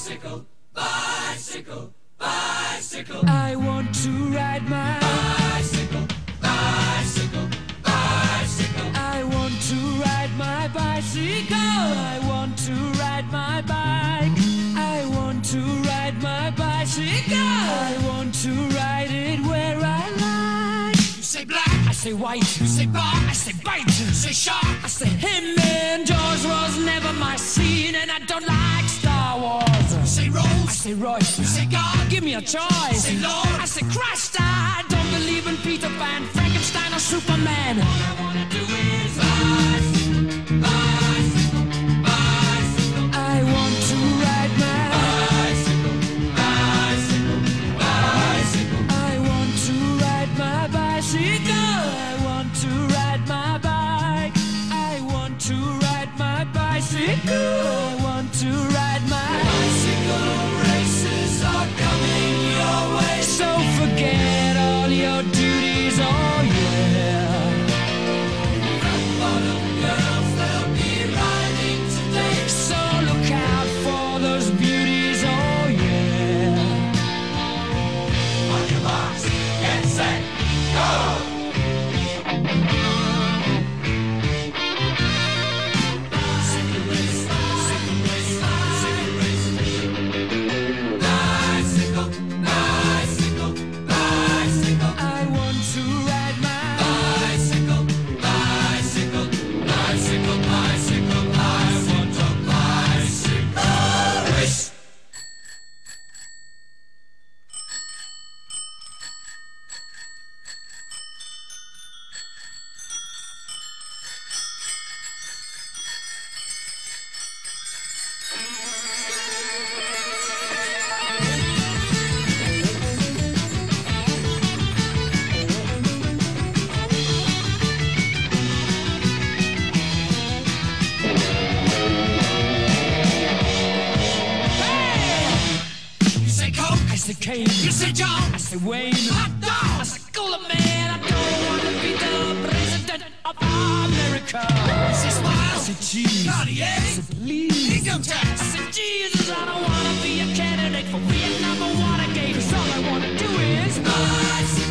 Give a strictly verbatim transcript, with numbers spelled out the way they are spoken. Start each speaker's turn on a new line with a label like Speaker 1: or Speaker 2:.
Speaker 1: Bicycle, bicycle, bicycle.
Speaker 2: I want to ride my
Speaker 1: bicycle, bicycle, bicycle.
Speaker 2: I want to ride my bicycle. I want to ride my bike. I want to ride my bicycle. I want to ride it where I like.
Speaker 1: You say black,
Speaker 2: I say white.
Speaker 1: you say bar,
Speaker 2: I say bite.
Speaker 1: you say shark.
Speaker 2: I say him and Jaws was never my scene, and I don't like Star Wars.
Speaker 1: You say
Speaker 2: I
Speaker 1: Rose,
Speaker 2: say Royce.
Speaker 1: you say God,
Speaker 2: Give me a choice.
Speaker 1: say Lord.
Speaker 2: I say Christ. I don't believe in Peter Pan, Frankenstein, or Superman.
Speaker 1: All I wanna do is bicycle, bicycle, bicycle.
Speaker 2: I want to ride my
Speaker 1: Bicycle, bicycle, bicycle.
Speaker 2: I want to ride my bicycle. I want to ride my bike. I want to ride my bicycle. I want to ride my
Speaker 1: Bicycle races are coming your way.
Speaker 2: So forget all your duties, oh yeah.
Speaker 1: Rock bottom girls, they'll be riding today.
Speaker 2: So look out for those beauties, oh yeah.
Speaker 1: On your marks, get set, go! Bicycle race, bicycle race, bicycle race. Bicycle, bicycle, bicycle.
Speaker 2: I want to ride my
Speaker 1: Bicycle, bicycle, bicycle, bicycle. I want a bicycle race. You say Coke,
Speaker 2: I say Kane,
Speaker 1: you say John,
Speaker 2: I say Wayne,
Speaker 1: hot dog.
Speaker 2: I say Cooler Man. I don't want to be the president of America.
Speaker 1: You say
Speaker 2: I
Speaker 1: Smile,
Speaker 2: say cheese, I
Speaker 1: Cartier,
Speaker 2: say please.
Speaker 1: income
Speaker 2: I
Speaker 1: tax.
Speaker 2: say Jesus, I don't want to be a candidate for Vietnam or Watergate. 'Cause all I want to do is
Speaker 1: Bicycle,